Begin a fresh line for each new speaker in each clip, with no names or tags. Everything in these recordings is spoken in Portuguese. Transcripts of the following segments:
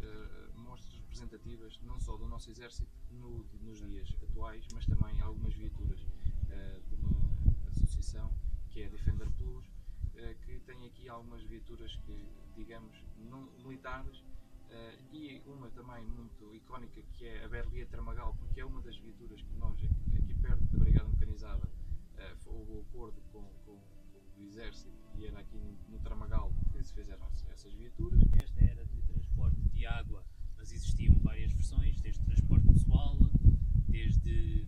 mostras representativas não só do nosso exército nos dias atuais, mas também algumas viaturas de uma associação que é a Defender Plus, que tem aqui algumas viaturas que, digamos, não militares, e uma também muito icónica que é a Berlia Tramagal, porque é uma das viaturas que nós, aqui perto da Brigada Mecanizada, houve o acordo com o Exército e era aqui no Tramagal que se fizeram essas viaturas.
Esta era de transporte de água, mas existiam várias versões, desde transporte pessoal, desde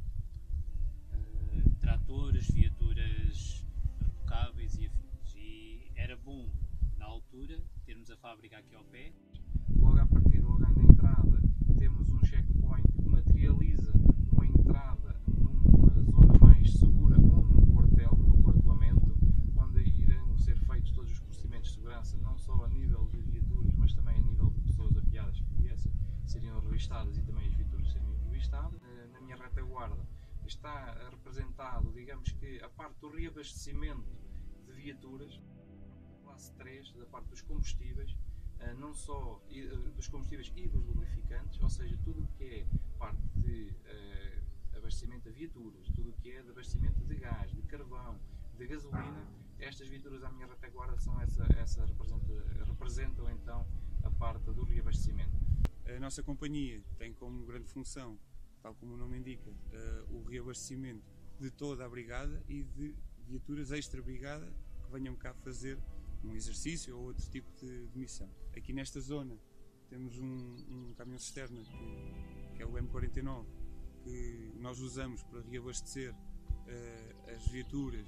tratores, viaturas rebocáveis e afins. E era bom, na altura, termos a fábrica aqui ao pé.
Logo à partida, logo na entrada, temos um checkpoint que materializa uma entrada numa zona mais segura ou num quartel, num acordoamento, onde irão ser feitos todos os procedimentos de segurança, não só a nível de viaturas, mas também a nível de pessoas apiadas que viessem, seriam revistadas e também as viaturas seriam revistadas. Na minha retaguarda está representado, digamos que, a parte do reabastecimento de viaturas, classe 3, da parte dos combustíveis, não só dos combustíveis e dos lubrificantes, ou seja, tudo o que é parte de abastecimento de viaturas, tudo o que é de abastecimento de gás, de carvão, de gasolina, estas viaturas à minha retaguarda são representam então a parte do reabastecimento.
A nossa companhia tem como grande função, tal como o nome indica, o reabastecimento de toda a brigada e de viaturas extra-brigada que venham cá fazer um exercício ou outro tipo de missão. Aqui nesta zona temos um caminhão cisterna que é o M49, que nós usamos para reabastecer as viaturas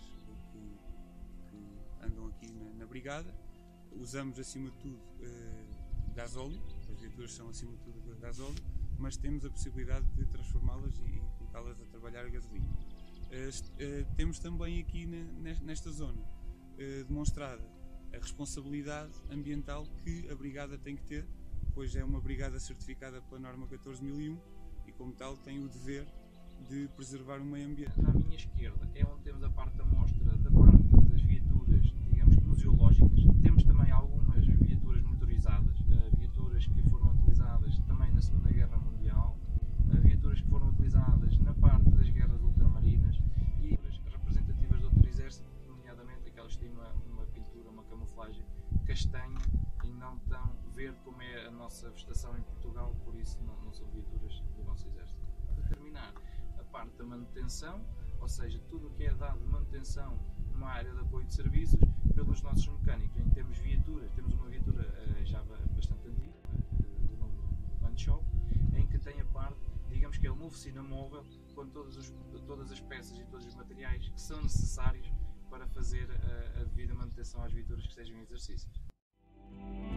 que andam aqui na brigada. Usamos acima de tudo gasóleo, as viaturas são acima de tudo gasóleo, mas temos a possibilidade de transformá-las e colocá-las a trabalhar a gasolina. Temos também aqui nesta zona demonstrada a responsabilidade ambiental que a brigada tem que ter, pois é uma brigada certificada pela norma 14001 e como tal tem o dever de preservar o meio ambiente.
Na minha esquerda é onde temos a parte da mostra da parte das viaturas, digamos, museológicas. Temos também algumas viaturas motorizadas, viaturas que foram utilizadas também na Segunda Guerra Mundial, viaturas que foram utilizadas na parte das guerras ultramarinas e representativas do outro exército, nomeadamente aquelas que têm uma pintura, uma camuflagem castanha e não tão verde como é a nossa vegetação em Portugal, por isso não são viaturas do nosso exército. Para terminar, a parte da manutenção, ou seja, tudo o que é dado de manutenção numa área de apoio de serviços pelos nossos mecânicos. Em termos de viaturas, temos uma viatura já bastante antiga, do nome do Van Shop, em que tem a parte, digamos que é uma oficina móvel com todas as peças e todos os materiais que são necessários para fazer a devida manutenção às viaturas que estejam em exercícios.